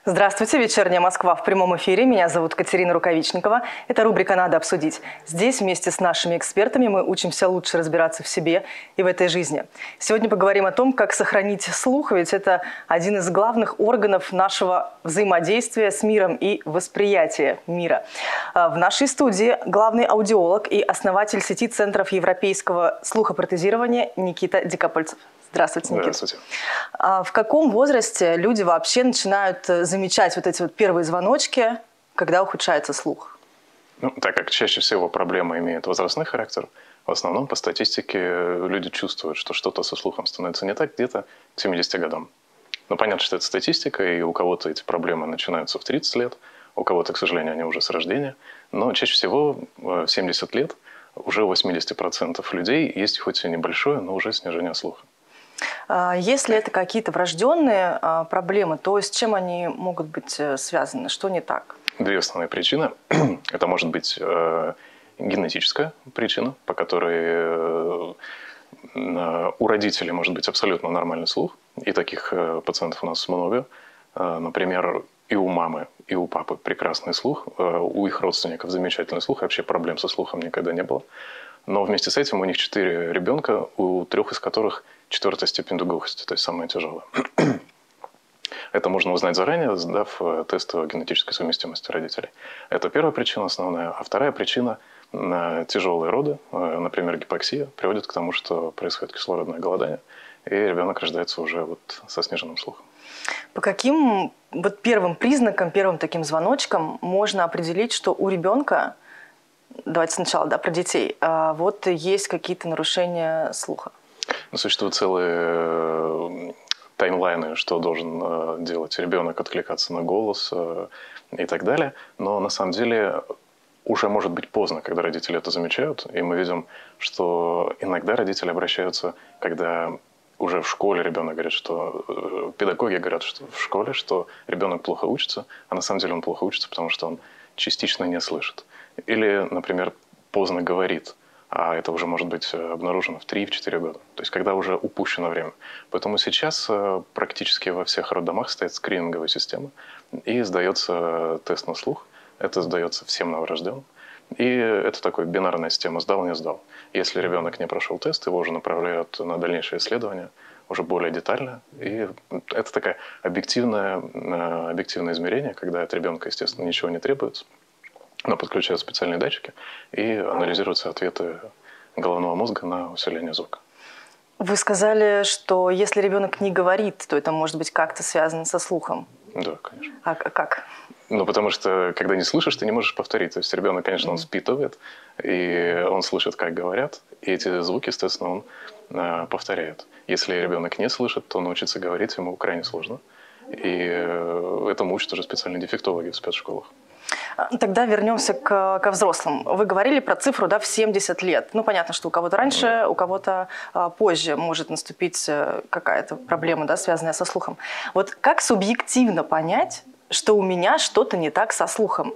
Здравствуйте, «Вечерняя Москва» в прямом эфире. Меня зовут Катерина Рукавичникова. Это рубрика «Надо обсудить». Здесь вместе с нашими экспертами мы учимся лучше разбираться в себе и в этой жизни. Сегодня поговорим о том, как сохранить слух, ведь это один из главных органов нашего взаимодействия с миром и восприятия мира. В нашей студии главный аудиолог и основатель сети центров европейского слухопротезирования Никита Дикопольцев. Здравствуйте, Никита. Здравствуйте. В каком возрасте люди вообще начинают замечать вот эти вот первые звоночки, когда ухудшается слух? Так как чаще всего проблема имеет возрастной характер, в основном по статистике люди чувствуют, что что-то со слухом становится не так где-то к 70 годам. Но понятно, что это статистика, и у кого-то эти проблемы начинаются в 30 лет, у кого-то, к сожалению, они уже с рождения. Но чаще всего в 70 лет уже у 80% людей есть хоть и небольшое, но уже снижение слуха. Если это какие-то врожденные проблемы, то с чем они могут быть связаны? Что не так? Две основные причины. Это может быть генетическая причина, по которой у родителей может быть абсолютно нормальный слух. И таких пациентов у нас много. Например, и у мамы, и у папы прекрасный слух. У их родственников замечательный слух. Вообще проблем со слухом никогда не было. Но вместе с этим у них 4 ребенка, у 3 из которых 4-я степень глухости, то есть самая тяжелая. Это можно узнать заранее, сдав тест генетической совместимости родителей. Это первая причина основная. А вторая причина – тяжелые роды, например, гипоксия, приводит к тому, что происходит кислородное голодание, и ребенок рождается уже со сниженным слухом. По каким первым признакам, первым таким звоночкам можно определить, что у ребенка, давайте сначала про детей, есть какие-то нарушения слуха? Существуют целые таймлайны, что должен делать ребенок, откликаться на голос и так далее. Но на самом деле уже может быть поздно, когда родители это замечают. И мы видим, что иногда родители обращаются, когда уже в школе ребенок говорит, что педагоги говорят, что в школе, что ребенок плохо учится, а на самом деле он плохо учится, потому что он частично не слышит. Или, например, поздно говорит. А это уже может быть обнаружено в 3-4 года. То есть, когда уже упущено время. Поэтому сейчас практически во всех роддомах стоит скрининговая система. И сдается тест на слух. Это сдается всем новорожденным. И это такая бинарная система «сдал, не сдал». Если ребенок не прошел тест, его уже направляют на дальнейшее исследование, уже более детально. И это такое объективное измерение, когда от ребенка, естественно, ничего не требуется. Но подключают специальные датчики и анализируются ответы головного мозга на усиление звука. Вы сказали, что если ребенок не говорит, то это может быть как-то связано со слухом. Да, конечно. А как? Потому что, когда не слышишь, ты не можешь повторить. То есть ребенок, конечно, он впитывает, и он слышит, как говорят, и эти звуки, естественно, он повторяет. Если ребенок не слышит, то научиться говорить ему крайне сложно. И этому учат уже специальные дефектологи в спецшколах. Тогда вернемся ко взрослым. Вы говорили про цифру в 70 лет. Понятно, что у кого-то раньше, у кого-то позже может наступить какая-то проблема, связанная со слухом. Вот как субъективно понять, что у меня что-то не так со слухом?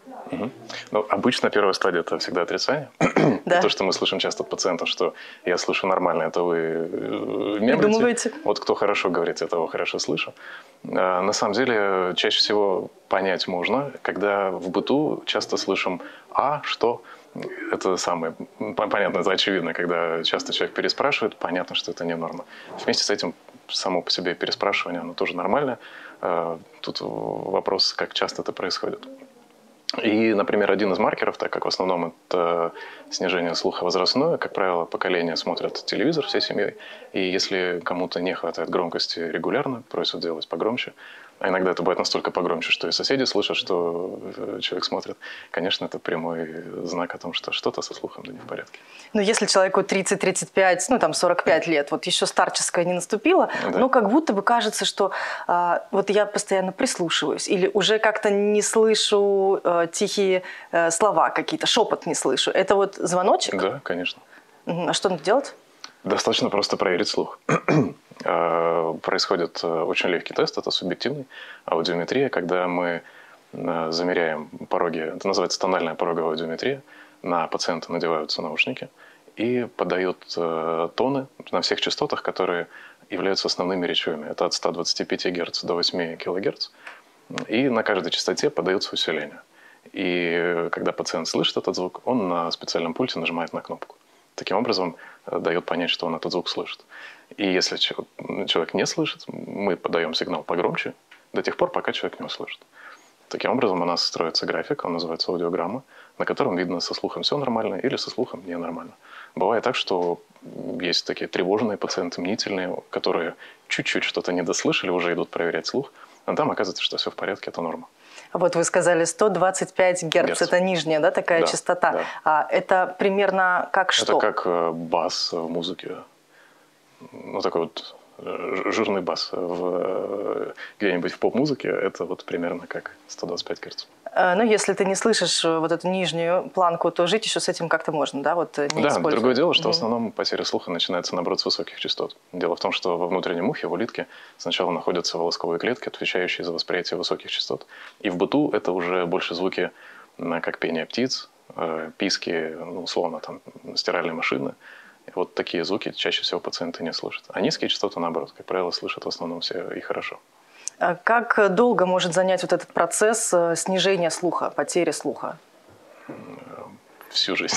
Обычно первая стадия – это всегда отрицание. Да. То, что мы слышим часто от пациентов, что я слышу нормально, это вы придумываете. Вот кто хорошо говорит, я того хорошо слышу. На самом деле, чаще всего понять можно, когда в быту часто слышим «а», «что». Это самое понятно, это очевидно, когда часто человек переспрашивает, понятно, что это не норма. Вместе с этим само по себе переспрашивание, оно тоже нормально. Тут вопрос, как часто это происходит. И, например, один из маркеров, так как в основном это снижение слуха возрастное, как правило, поколение смотрят телевизор всей семьей, и если кому-то не хватает громкости регулярно, просят делать погромче, а иногда это бывает настолько погромче, что и соседи слышат, что человек смотрит, конечно, это прямой знак о том, что что-то со слухом не в порядке. Но если человеку 30-35, 45 лет, еще старческое не наступило, да. Но как будто бы кажется, что я постоянно прислушиваюсь или уже как-то не слышу тихие слова какие-то, шепот не слышу. Это звоночек? Да, конечно. А что надо делать? Достаточно просто проверить слух. Происходит очень легкий тест, это субъективный, аудиометрия, когда мы замеряем пороги, это называется тональная пороговая аудиометрия, на пациента надеваются наушники и подают тоны на всех частотах, которые являются основными речевыми. Это от 125 Гц до 8 кГц. И на каждой частоте подается усиление. И когда пациент слышит этот звук, он на специальном пульте нажимает на кнопку. Таким образом, дает понять, что он этот звук слышит. И если человек не слышит, мы подаем сигнал погромче до тех пор, пока человек не услышит. Таким образом, у нас строится график, он называется аудиограмма, на котором видно, со слухом все нормально или со слухом ненормально. Бывает так, что есть такие тревожные пациенты, мнительные, которые чуть-чуть что-то недослышали, уже идут проверять слух, а там оказывается, что все в порядке, это норма. Вот вы сказали 125 Гц, это нижняя, да, такая да, частота. Да. А это примерно как что? Это как бас в музыке. Ну, такой вот жирный бас где-нибудь в поп-музыке, это вот примерно как 125 Гц. Ну, если ты не слышишь вот эту нижнюю планку, то жить еще с этим как-то можно, да? Вот, не да, другое дело, что в основном потеря слуха начинается, наоборот, с высоких частот. Дело в том, что во внутреннем ухе, в улитке, сначала находятся волосковые клетки, отвечающие за восприятие высоких частот. И в быту это уже больше звуки, как пение птиц, писки, ну, условно, там, стиральной машины. И вот такие звуки чаще всего пациенты не слышат. А низкие частоты, наоборот, как правило, слышат в основном все и хорошо. А как долго может занять вот этот процесс снижения слуха, потери слуха? Всю жизнь.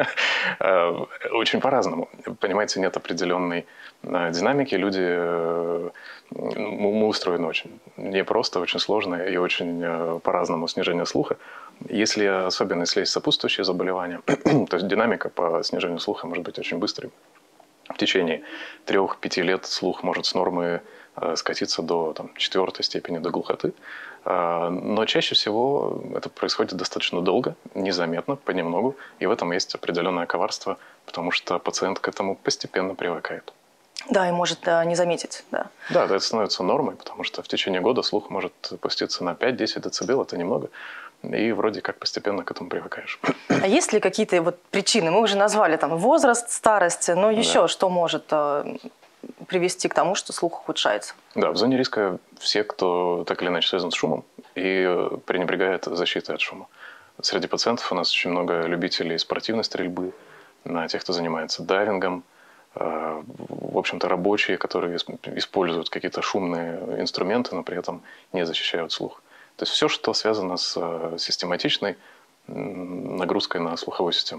Очень по-разному. Понимаете, нет определенной динамики. Люди, мы устроены очень непросто, очень сложно и очень по-разному снижение слуха. Особенно если есть сопутствующие заболевания, то есть динамика по снижению слуха может быть очень быстрой. В течение 3-5 лет слух может с нормы скатиться до 4-й степени, до глухоты. Но чаще всего это происходит достаточно долго, незаметно, понемногу. И в этом есть определенное коварство, потому что пациент к этому постепенно привыкает. Да, и может не заметить. Да, да, это становится нормой, потому что в течение года слух может опуститься на 5-10 дБ, это немного. И вроде как постепенно к этому привыкаешь. А есть ли какие-то вот причины? Мы уже назвали там возраст, старость, но еще что может привести к тому, что слух ухудшается? Да, в зоне риска все, кто так или иначе связан с шумом и пренебрегает защитой от шума. Среди пациентов у нас очень много любителей спортивной стрельбы, тех, кто занимается дайвингом, в общем-то рабочие, которые используют какие-то шумные инструменты, но при этом не защищают слух. То есть все, что связано с систематичной нагрузкой на слуховую систему.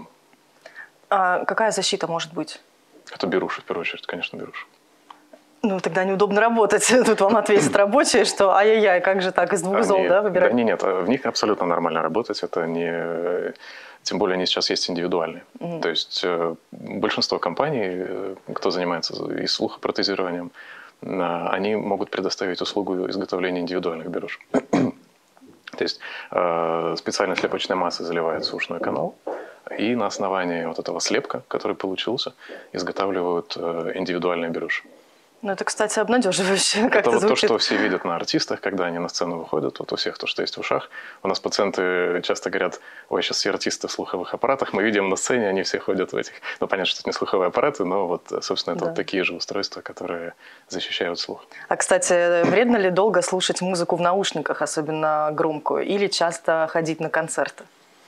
А какая защита может быть? Это беруши, в первую очередь, конечно, беруши. Ну, тогда неудобно работать. Тут вам ответят рабочие, что ай-яй-яй, как же так, из двух зол, да, выбирать? Да, нет, в них абсолютно нормально работать. Это не... Тем более они сейчас есть индивидуальные. То есть большинство компаний, кто занимается и слухопротезированием, они могут предоставить услугу изготовления индивидуальных беруш. То есть специальной слепочной массой заливается ушной канал, и на основании вот этого слепка, который получился, изготавливают индивидуальные беруши. Ну, это, кстати, обнадеживающе. Это вот то, что все видят на артистах, когда они на сцену выходят. Вот у всех то, что есть в ушах. У нас пациенты часто говорят: ой, сейчас все артисты в слуховых аппаратах. Мы видим на сцене, они все ходят в этих... Ну, понятно, что это не слуховые аппараты, но вот, собственно, это вот такие же устройства, которые защищают слух. А, кстати, вредно ли долго слушать музыку в наушниках, особенно громкую, или часто ходить на концерты?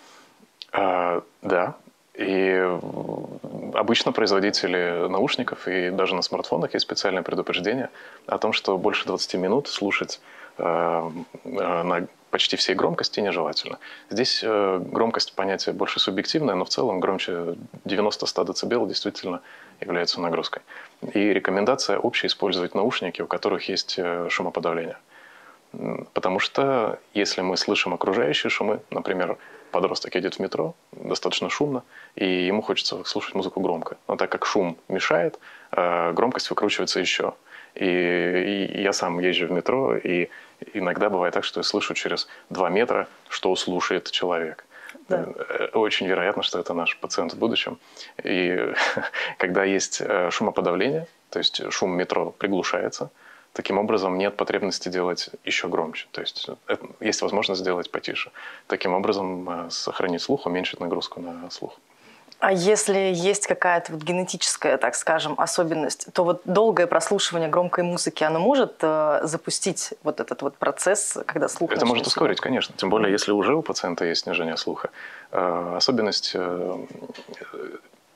Да. И обычно производители наушников и даже на смартфонах есть специальное предупреждение о том, что больше 20 минут слушать на почти всей громкости нежелательно. Здесь громкость понятие больше субъективное, но в целом громче 90-100 дБ действительно является нагрузкой. И рекомендация общая использовать наушники, у которых есть шумоподавление. Потому что если мы слышим окружающие шумы, например, подросток едет в метро, достаточно шумно, и ему хочется слушать музыку громко. Но так как шум мешает, громкость выкручивается еще. И я сам езжу в метро, и иногда бывает так, что я слышу через 2 метра, что слушает человек. Да. Очень вероятно, что это наш пациент в будущем. И когда есть шумоподавление, то есть шум метро приглушается, таким образом нет потребности делать еще громче. То есть есть возможность сделать потише. Таким образом сохранить слух, уменьшить нагрузку на слух. А если есть какая-то вот генетическая, так скажем, особенность, то вот долгое прослушивание громкой музыки, оно может запустить вот этот вот процесс, когда слух... Это может ускорить, конечно. Тем более, если уже у пациента есть снижение слуха. Особенность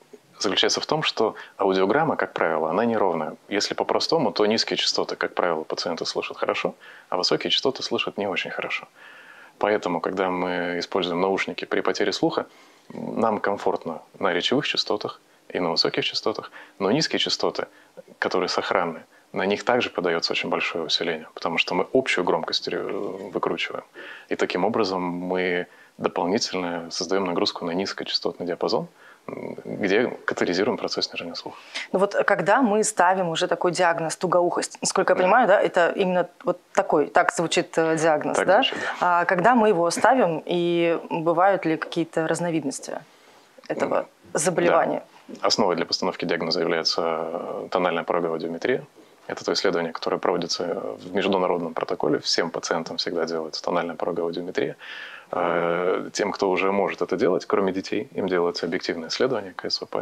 заключается в том, что аудиограмма, как правило, она неровная. Если по-простому, то низкие частоты, как правило, пациенты слышат хорошо, а высокие частоты слышат не очень хорошо. Поэтому, когда мы используем наушники при потере слуха, нам комфортно на речевых частотах и на высоких частотах, но низкие частоты, которые сохранны, на них также подается очень большое усиление, потому что мы общую громкость выкручиваем. И таким образом мы дополнительно создаем нагрузку на низкочастотный диапазон, где катализируем процесс снижения слуха. Ну вот когда мы ставим уже такой диагноз тугоухость, насколько я понимаю, да, это именно вот такой, так звучит диагноз, так да? звучит, да. А когда мы его ставим, и бывают ли какие-то разновидности этого заболевания? Да. Основой для постановки диагноза является тональная пороговая аудиометрия. Это то исследование, которое проводится в международном протоколе. Всем пациентам всегда делается тональная пороговая аудиометрия. Тем, кто уже может это делать, кроме детей, им делается объективное исследование КСВП.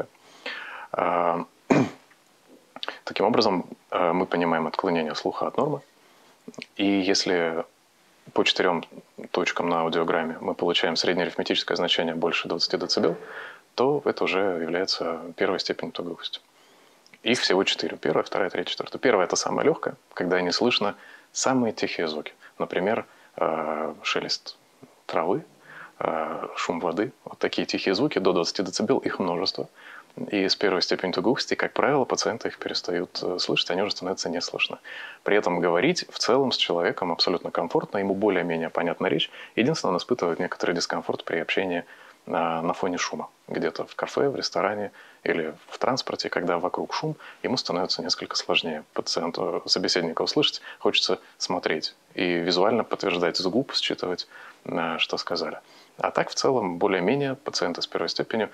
Таким образом, мы понимаем отклонение слуха от нормы. И если по 4 точкам на аудиограмме мы получаем среднеарифметическое значение больше 20 дБ, то это уже является первой степенью тугоухости. Их всего 4. Первая, вторая, третья, четвертая. Первая – это самая легкая, когда не слышно самые тихие звуки. Например, шелест травы, шум воды. Вот такие тихие звуки до 20 дБ, их множество. И с первой степенью тугоухости, как правило, пациенты их перестают слышать, они уже становятся не слышно. При этом говорить в целом с человеком абсолютно комфортно, ему более-менее понятна речь. Единственное, он испытывает некоторый дискомфорт при общении на фоне шума. Где-то в кафе, в ресторане или в транспорте, когда вокруг шум, ему становится несколько сложнее пациенту, собеседника услышать, хочется смотреть и визуально подтверждать с губ, считывать, что сказали. А так, в целом, более-менее пациенты с первой степенью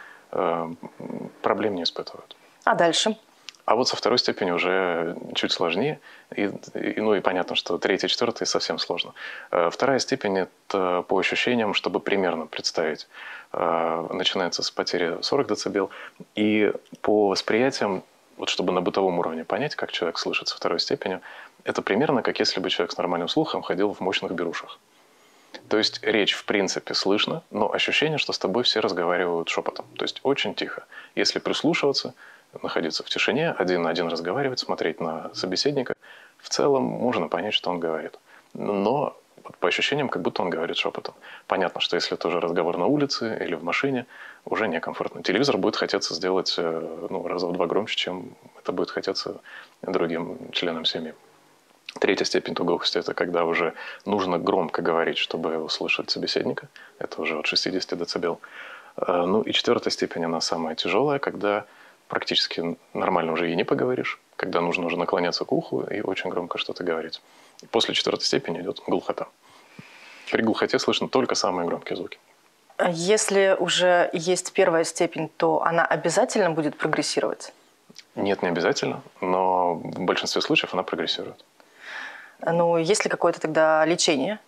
проблем не испытывают. А дальше? А вот со второй степени уже чуть сложнее. И понятно, что третья, четвертая совсем сложно. Вторая степень – это по ощущениям, чтобы примерно представить. Начинается с потери 40 дБ. И по восприятиям, вот чтобы на бытовом уровне понять, как человек слышит со второй степенью, это примерно как если бы человек с нормальным слухом ходил в мощных берушах. То есть речь в принципе слышно, но ощущение, что с тобой все разговаривают шепотом. То есть очень тихо. Если прислушиваться, находиться в тишине, один на один разговаривать, смотреть на собеседника, в целом можно понять, что он говорит. Но по ощущениям, как будто он говорит шепотом. Понятно, что если это уже разговор на улице или в машине, уже некомфортно. Телевизор будет хотеться сделать раза в 2 громче, чем это будет хотеться другим членам семьи. Третья степень тугоухости – это когда уже нужно громко говорить, чтобы услышать собеседника. Это уже от 60 дБ. Ну и четвертая степень, она самая тяжелая, когда практически нормально уже и не поговоришь, когда нужно уже наклоняться к уху и очень громко что-то говорить. После четвертой степени идет глухота. При глухоте слышно только самые громкие звуки. Если уже есть первая степень, то она обязательно будет прогрессировать? Нет, не обязательно, но в большинстве случаев она прогрессирует. Ну, есть ли какое-то тогда лечение?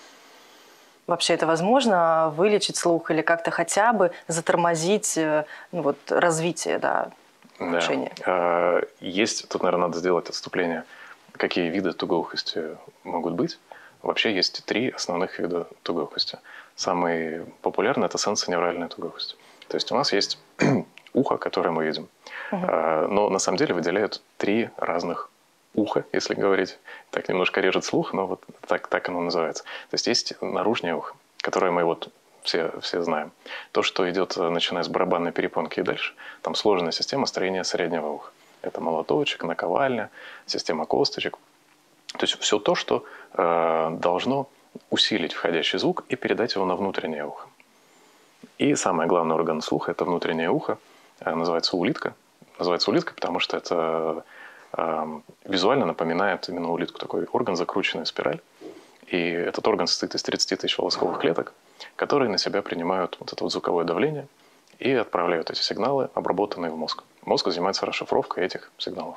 Вообще это возможно вылечить слух или как-то хотя бы затормозить развитие улучшения? Да. Есть, тут, наверное, надо сделать отступление. Какие виды тугоухости могут быть? Вообще есть 3 основных вида тугоухости. Самый популярный – это сенсоневральная тугоухость. То есть у нас есть ухо, которое мы видим. Но на самом деле выделяют 3 разных уха, если говорить. Так немножко режет слух, но вот так оно называется. То есть есть наружное ухо, которое мы все знаем. То, что идет, начиная с барабанной перепонки и дальше, там сложная система строения среднего уха. Это молоточек, наковальня, система косточек. То есть все то, что должно усилить входящий звук и передать его на внутреннее ухо. И самый главный орган слуха – это внутреннее ухо, называется улитка. Называется улитка, потому что это визуально напоминает именно улитку, такой орган, закрученная спираль. И этот орган состоит из 30 тысяч волосковых клеток, которые на себя принимают вот это вот звуковое давление и отправляют эти сигналы, обработанные в мозг. Мозг занимается расшифровкой этих сигналов.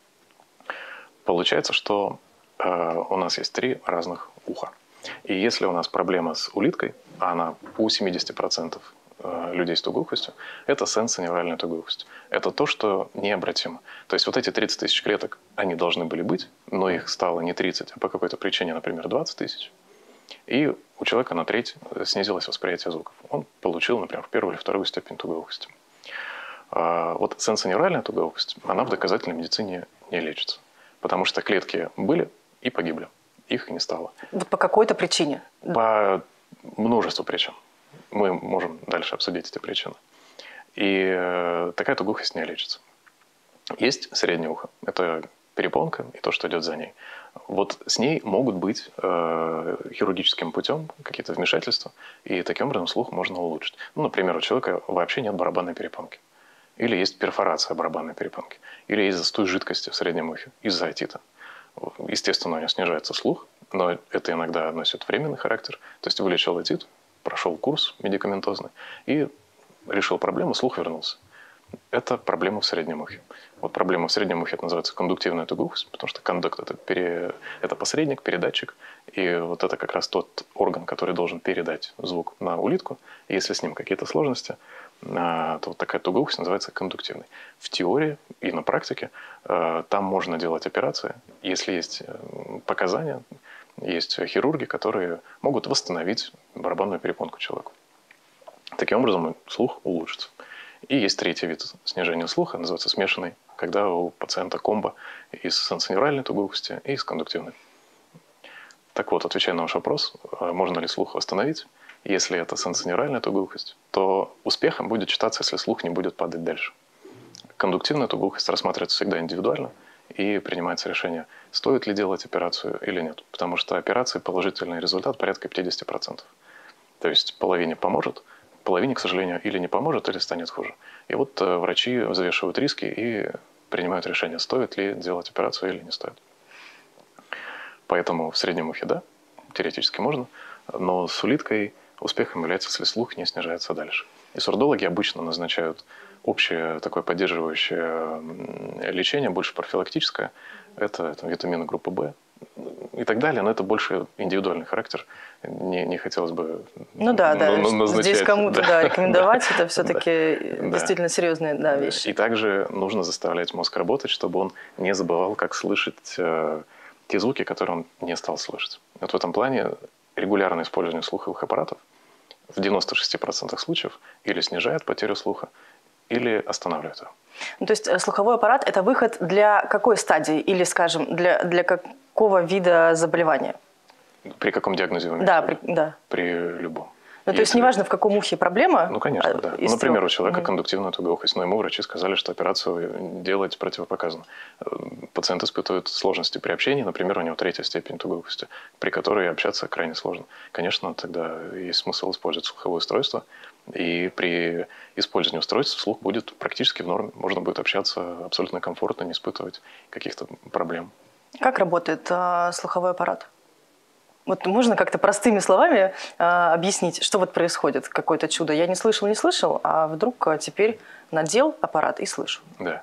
Получается, что у нас есть 3 разных уха. И если у нас проблема с улиткой, а она у 70% людей с тугоухостью, это сенсоневральная тугоухость. Это то, что необратимо. То есть вот эти 30 тысяч клеток, они должны были быть, но их стало не 30, а по какой-то причине, например, 20 тысяч. И у человека на треть снизилось восприятие звуков. Он получил, например, 1-ю или 2-ю степень тугоухости. Вот сенсоневральная тугоухость, она в доказательной медицине не лечится. Потому что клетки были и погибли. Их не стало. Вот по какой-то причине? По множеству причин. Мы можем дальше обсудить эти причины. И такая тугоухость не лечится. Есть среднее ухо. Это перепонка и то, что идет за ней. Вот с ней могут быть хирургическим путем какие-то вмешательства, и таким образом слух можно улучшить. Ну, например, у человека вообще нет барабанной перепонки. Или есть перфорация барабанной перепонки. Или есть застой жидкости в среднем ухе из-за отита. Естественно, у него снижается слух, но это иногда носит временный характер. То есть вылечил отит, прошел курс медикаментозный и решил проблему, слух вернулся. Это проблема в среднем ухе. Вот проблема в среднем ухе, это называется кондуктивная тугоухость, потому что кондукт это посредник, передатчик, и вот это как раз тот орган, который должен передать звук на улитку. И если с ним какие-то сложности, то вот такая тугоухость называется кондуктивной. В теории и на практике там можно делать операции, если есть показания, есть хирурги, которые могут восстановить барабанную перепонку человеку. Таким образом слух улучшится. И есть третий вид снижения слуха, называется смешанный, когда у пациента комбо из сенсоневральной тугоухости и из кондуктивной. Так вот, отвечая на ваш вопрос, можно ли слух восстановить, если это сенсоневральная тугоухость, то успехом будет считаться, если слух не будет падать дальше. Кондуктивная тугоухость рассматривается всегда индивидуально, и принимается решение, стоит ли делать операцию или нет. Потому что операции положительный результат порядка 50%. То есть половине поможет, половине, к сожалению, или не поможет, или станет хуже. И вот врачи взвешивают риски и принимают решение, стоит ли делать операцию или не стоит. Поэтому в среднем ухе, да, теоретически можно, но с улиткой успехом является, если слух не снижается дальше. И сурдологи обычно назначают общее такое поддерживающее лечение, больше профилактическое. Это витамины группы В и так далее, но это больше индивидуальный характер. Не хотелось бы назначать. Здесь кому-то рекомендовать, это все-таки действительно серьезные вещи. И также нужно заставлять мозг работать, чтобы он не забывал, как слышать те звуки, которые он не стал слышать. Вот в этом плане регулярное использование слуховых аппаратов в 96% случаев или снижает потерю слуха, или останавливает его. Ну, то есть слуховой аппарат – это выход для какой стадии или, скажем, для какого вида заболевания? При каком диагнозе вы имеете? Да. При любом. Ну, то есть неважно, в каком ухе проблема? Ну, конечно, да. Например, у человека кондуктивная тугоухость, но ему врачи сказали, что операцию делать противопоказано. Пациент испытывает сложности при общении, например, у него 3-я степень тугоухости, при которой общаться крайне сложно. Конечно, тогда есть смысл использовать слуховое устройство, и при использовании устройства слух будет практически в норме. Можно будет общаться абсолютно комфортно, не испытывать каких-то проблем. Как работает слуховой аппарат? Вот можно как-то простыми словами объяснить, что вот происходит, какое-то чудо. Я не слышал, а вдруг теперь надел аппарат и слышу. Да.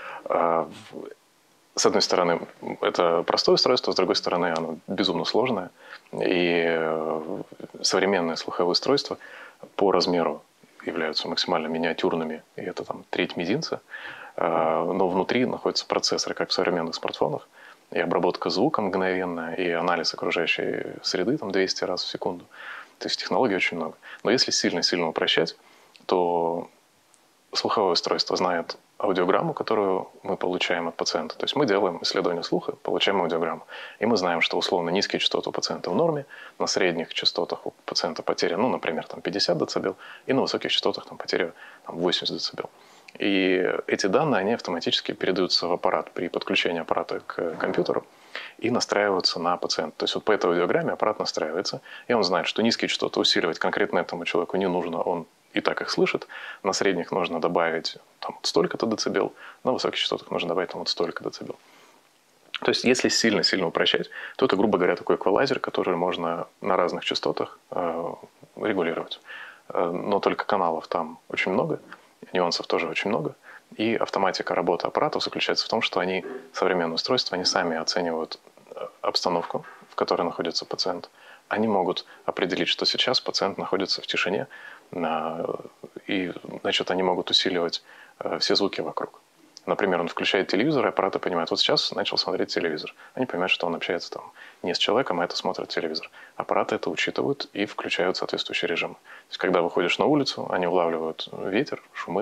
С одной стороны, это простое устройство, с другой стороны, оно безумно сложное. И современные слуховые устройства по размеру являются максимально миниатюрными, и это там треть мизинца. Но внутри находятся процессоры, как в современных смартфонах, и обработка звука мгновенная, и анализ окружающей среды там 200 раз в секунду. То есть технологий очень много. Но если сильно-сильно упрощать, то слуховое устройство знает аудиограмму, которую мы получаем от пациента. То есть мы делаем исследование слуха, получаем аудиограмму. И мы знаем, что условно низкие частоты у пациента в норме, на средних частотах у пациента потеря, например, там 50 дБ, и на высоких частотах там потеря 80 дБ. И эти данные, они автоматически передаются в аппарат при подключении аппарата к компьютеру и настраиваются на пациента. То есть вот по этой аудиограмме аппарат настраивается, и он знает, что низкие частоты усиливать конкретно этому человеку не нужно, он и так их слышит. На средних нужно добавить там, столько-то децибел, на высоких частотах нужно добавить там, вот столько децибел. То есть если сильно-сильно упрощать, то это, грубо говоря, такой эквалайзер, который можно на разных частотах регулировать. Но только каналов там очень много, нюансов тоже очень много. И автоматика работы аппаратов заключается в том, что современные устройства, они сами оценивают обстановку, в которой находится пациент. Они могут определить, что сейчас пациент находится в тишине, и, значит, они могут усиливать все звуки вокруг. Например, он включает телевизор, и аппараты понимают, вот сейчас начал смотреть телевизор. Они понимают, что он общается там не с человеком, а это смотрит телевизор. Аппараты это учитывают и включают соответствующий режим. То есть, когда выходишь на улицу, они улавливают ветер, шумы,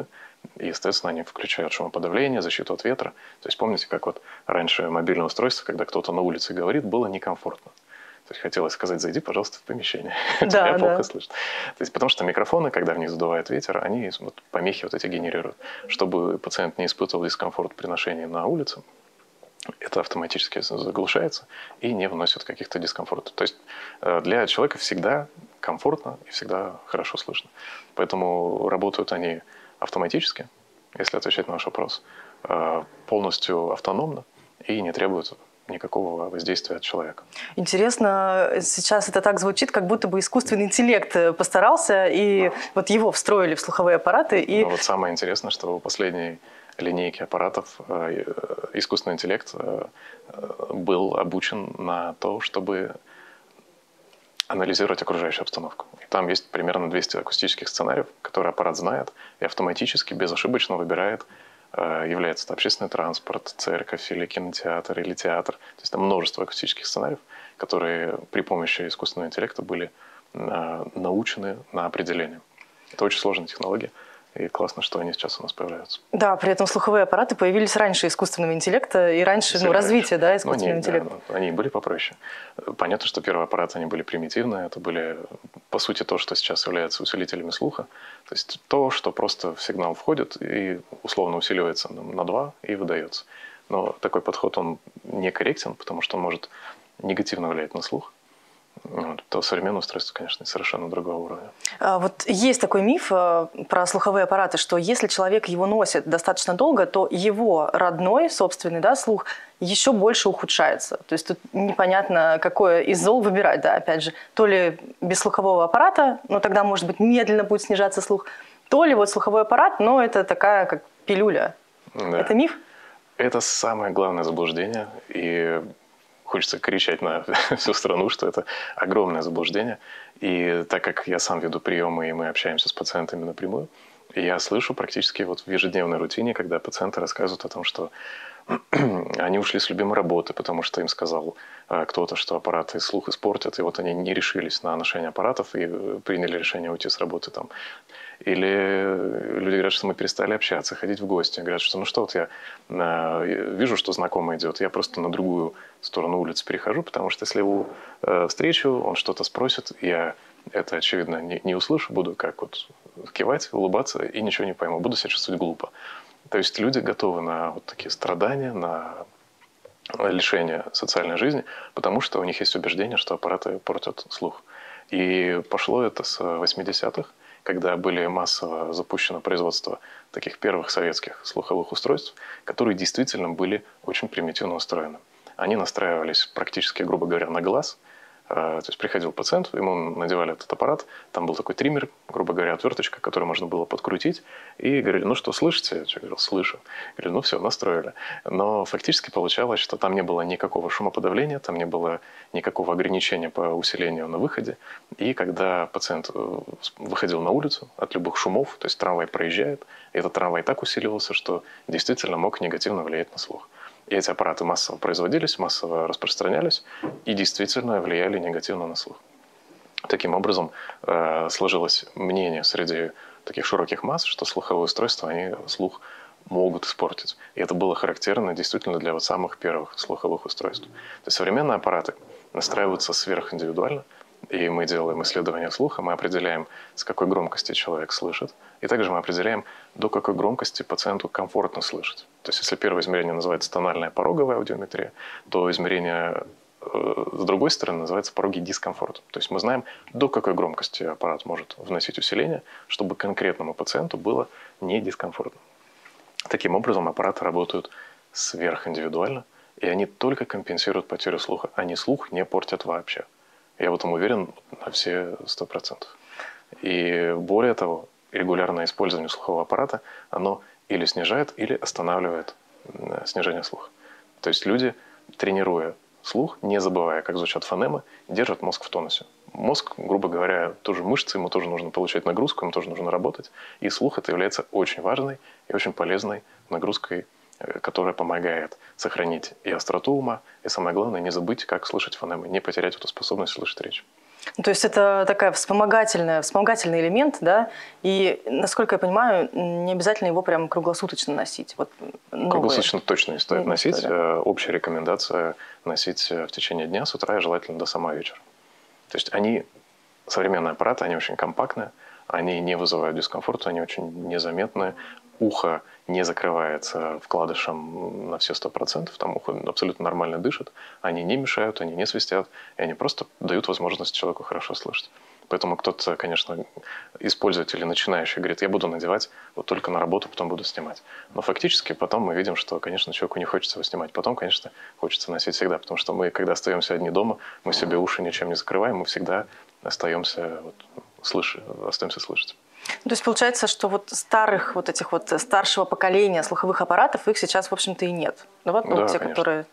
И, естественно, они включают шумоподавление, защиту от ветра. То есть помните, как вот раньше мобильное устройство, когда кто-то на улице говорит, было некомфортно. То есть хотелось сказать, зайди, пожалуйста, в помещение. Тебя плохо слышно. То есть, потому что микрофоны, когда в них задувает ветер, они вот помехи вот эти генерируют. Чтобы пациент не испытывал дискомфорт при ношении на улице, это автоматически заглушается и не вносит каких-то дискомфортов. То есть для человека всегда комфортно и всегда хорошо слышно. Поэтому работают они автоматически, если отвечать на ваш вопрос, полностью автономно и не требуют никакого воздействия от человека. Интересно, сейчас это так звучит, как будто бы искусственный интеллект постарался, и вот его встроили в слуховые аппараты. И... Но вот самое интересное, что у последней линейки аппаратов искусственный интеллект был обучен на то, чтобы анализировать окружающую обстановку. И там есть примерно 200 акустических сценариев, которые аппарат знает и автоматически, безошибочно выбирает, является это общественный транспорт, церковь или кинотеатр или театр. То есть там множество акустических сценариев, которые при помощи искусственного интеллекта были научены на определение. Это очень сложная технология. И классно, что они сейчас у нас появляются. Да, при этом слуховые аппараты появились раньше искусственного интеллекта и раньше развития искусственного интеллекта. Да, они были попроще. Понятно, что первые аппараты они были примитивные. Это были, по сути, то, что сейчас является усилителями слуха. То есть то, что просто в сигнал входит и условно усиливается на 2 и выдается. Но такой подход, он некорректен, потому что он может негативно влиять на слух. То современное устройство, конечно, совершенно другого уровня. Вот есть такой миф про слуховые аппараты, что если человек его носит достаточно долго, то его родной, собственный слух еще больше ухудшается. То есть тут непонятно, какое из зол выбирать. Опять же, то ли без слухового аппарата, но тогда, может быть, медленно будет снижаться слух, то ли вот слуховой аппарат, но это такая как пилюля. Да. Это миф? Это самое главное заблуждение. И хочется кричать на всю страну, что это огромное заблуждение. И так как я сам веду приемы, и мы общаемся с пациентами напрямую, я слышу практически вот в ежедневной рутине, когда пациенты рассказывают о том, что они ушли с любимой работы, потому что им сказал кто-то, что аппараты слух испортят, и вот они не решились на ношение аппаратов и приняли решение уйти с работы там. Или люди говорят, что мы перестали общаться, ходить в гости. Говорят, что ну что, вот я вижу, что знакомый идет, я просто на другую сторону улицы перехожу, потому что если его встречу, он что-то спросит, я это, очевидно, не услышу, буду как вот кивать, улыбаться и ничего не пойму, буду себя чувствовать глупо. То есть люди готовы на вот такие страдания, на лишение социальной жизни, потому что у них есть убеждение, что аппараты портят слух. И пошло это с 80-х, когда были массово запущено производство таких первых советских слуховых устройств, которые действительно были очень примитивно устроены. Они настраивались практически, грубо говоря, на глаз. То есть приходил пациент, ему надевали этот аппарат, там был такой триммер, грубо говоря, отверточка, которую можно было подкрутить, и говорили, ну что, слышите? Я говорил, слышу. Говорили, ну все, настроили. Но фактически получалось, что там не было никакого шумоподавления, там не было никакого ограничения по усилению на выходе. И когда пациент выходил на улицу от любых шумов, то есть трамвай проезжает, и этот трамвай так усиливался, что действительно мог негативно влиять на слух. И эти аппараты массово производились, массово распространялись и действительно влияли негативно на слух. Таким образом, сложилось мнение среди таких широких масс, что слуховые устройства, они слух могут испортить. И это было характерно действительно для вот самых первых слуховых устройств. То есть современные аппараты настраиваются сверхиндивидуально, и мы делаем исследования слуха, мы определяем, с какой громкости человек слышит, и также мы определяем, до какой громкости пациенту комфортно слышать. То есть если первое измерение называется тональная пороговая аудиометрия, то измерение с другой стороны называется пороги дискомфорта. То есть мы знаем, до какой громкости аппарат может вносить усиление, чтобы конкретному пациенту было не дискомфортно. Таким образом аппараты работают сверхиндивидуально, и они только компенсируют потерю слуха, они слух не портят вообще. Я в этом уверен на все 100%. И более того, регулярное использование слухового аппарата, оно или снижает, или останавливает снижение слуха. То есть люди, тренируя слух, не забывая, как звучат фонемы, держат мозг в тонусе. Мозг, грубо говоря, тоже мышцы, ему тоже нужно получать нагрузку, ему тоже нужно работать. И слух это является очень важной и очень полезной нагрузкой, которая помогает сохранить и остроту ума, и самое главное, не забыть, как слышать фонемы, не потерять эту способность слышать речь. Ну, то есть это такая вспомогательный элемент, да, и, насколько я понимаю, не обязательно его прям круглосуточно носить. Вот круглосуточно точно не стоит носить. Стоит, да. Общая рекомендация носить в течение дня с утра и желательно до самого вечера. То есть современные аппараты, они очень компактные, они не вызывают дискомфорта, они очень незаметны. Ухо не закрывается вкладышем на все 100%, там ухо абсолютно нормально дышит, они не мешают, они не свистят, и они просто дают возможность человеку хорошо слышать. Поэтому кто-то, конечно, использователь или начинающий говорит, я буду надевать вот только на работу, потом буду снимать. Но фактически потом мы видим, что, конечно, человеку не хочется его снимать. Потом, конечно, хочется носить всегда, потому что мы, когда остаемся одни дома, мы себе уши ничем не закрываем, мы всегда остаемся слышать. То есть получается, что вот старшего поколения слуховых аппаратов, их сейчас, в общем-то, и нет. Ну, вот, да, те, конечно. которые...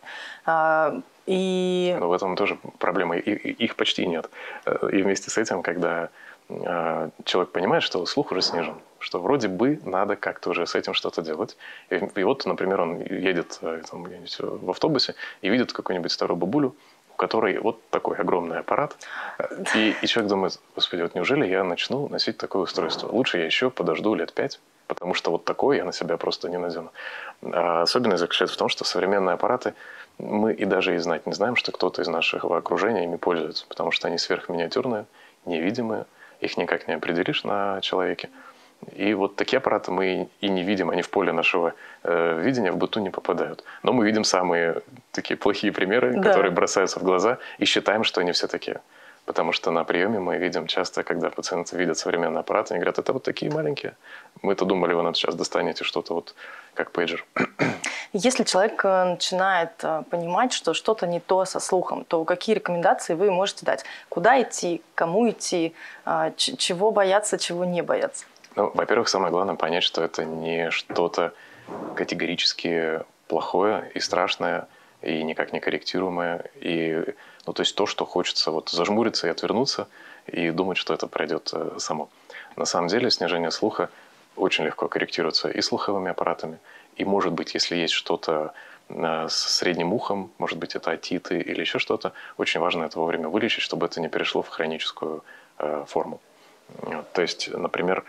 Но в этом тоже проблема. Их почти нет. И вместе с этим, когда человек понимает, что слух уже снижен, что вроде бы надо как-то уже с этим что-то делать. И вот, например, он едет в автобусе и видит какую-нибудь старую бабулю, у которой вот такой огромный аппарат. И человек думает, господи, вот неужели я начну носить такое устройство? Лучше я еще подожду лет 5, потому что вот такое я на себя просто не надену. Особенность заключается в том, что современные аппараты, мы и даже и знать не знаем, что кто-то из нашего окружения ими пользуется, потому что они сверхминиатюрные, невидимые, их никак не определишь на человеке. И вот такие аппараты мы и не видим, они в поле нашего видения в быту не попадают. Но мы видим самые такие плохие примеры, да, которые бросаются в глаза, и считаем, что они все такие. Потому что на приеме мы видим часто, когда пациенты видят современный аппарат, они говорят, это вот такие маленькие. Мы-то думали, вы нам сейчас достанете что-то вот как пейджер. Если человек начинает понимать, что что-то не то со слухом, то какие рекомендации вы можете дать? Куда идти, кому идти, чего бояться, чего не бояться? Ну, во-первых, самое главное понять, что это не что-то категорически плохое и страшное, и никак не корректируемое. И, то есть то, что хочется вот зажмуриться и отвернуться, и думать, что это пройдет само. На самом деле снижение слуха очень легко корректируется и слуховыми аппаратами. И может быть, если есть что-то с средним ухом, может быть, это отиты или еще что-то, очень важно это вовремя вылечить, чтобы это не перешло в хроническую форму. То есть, например,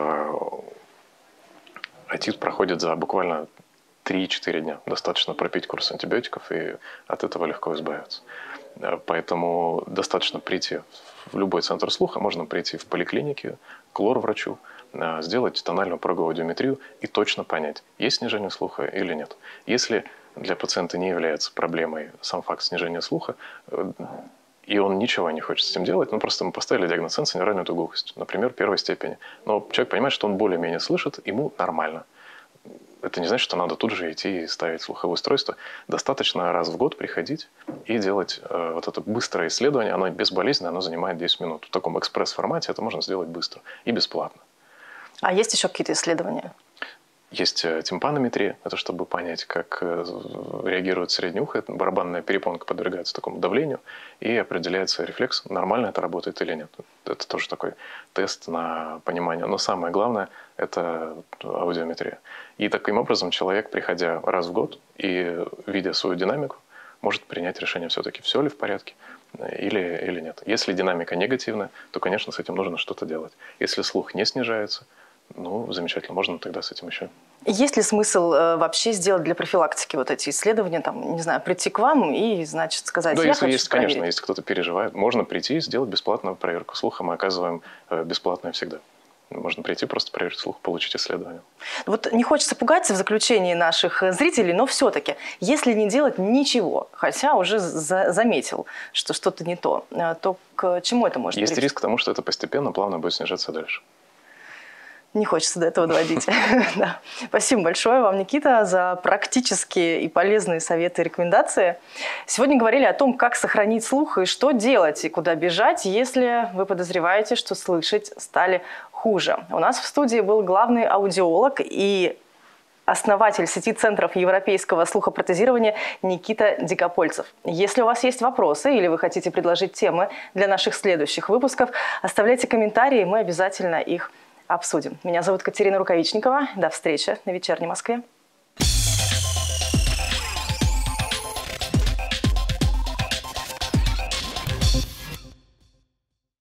отит проходит за буквально 3-4 дня. Достаточно пропить курс антибиотиков, и от этого легко избавиться. Поэтому достаточно прийти в любой центр слуха, можно прийти в поликлинике к лор-врачу, сделать тональную пороговую аудиометрию и точно понять, есть снижение слуха или нет. Если для пациента не является проблемой сам факт снижения слуха, и он ничего не хочет с этим делать, просто мы поставили диагноз сенсоральную глухость, например, первой степени. Но человек понимает, что он более-менее слышит, ему нормально. Это не значит, что надо тут же идти и ставить слуховое устройство. Достаточно раз в год приходить и делать вот это быстрое исследование. Оно безболезненное, оно занимает 10 минут. В таком экспресс-формате это можно сделать быстро и бесплатно. А есть еще какие-то исследования? Есть тимпанометрия, это чтобы понять, как реагирует среднее ухо. Барабанная перепонка подвергается такому давлению, и определяется рефлекс, нормально это работает или нет. Это тоже такой тест на понимание. Но самое главное – это аудиометрия. И таким образом человек, приходя раз в год и видя свою динамику, может принять решение все-таки, все ли в порядке или нет. Если динамика негативная, то, конечно, с этим нужно что-то делать. Если слух не снижается, замечательно, можно тогда с этим еще. Есть ли смысл вообще сделать для профилактики вот эти исследования, прийти к вам и, сказать, да, я хочу проверить? Конечно, если кто-то переживает, можно прийти и сделать бесплатную проверку слуха. Мы оказываем бесплатную всегда. Можно прийти, просто проверить слух, получить исследование. Вот не хочется пугаться в заключении наших зрителей, но все-таки, если не делать ничего, хотя уже заметил, что что-то не то к чему это может привести? Есть риск к тому, что это постепенно, плавно будет снижаться дальше. Не хочется до этого доводить. Да. Спасибо большое вам, Никита, за практические и полезные советы и рекомендации. Сегодня говорили о том, как сохранить слух и что делать, и куда бежать, если вы подозреваете, что слышать стали хуже. У нас в студии был главный аудиолог и основатель сети центров европейского слухопротезирования Никита Дикопольцев. Если у вас есть вопросы или вы хотите предложить темы для наших следующих выпусков, оставляйте комментарии, мы обязательно их обсудим. Меня зовут Катерина Рукавичникова. До встречи на «Вечерней Москве».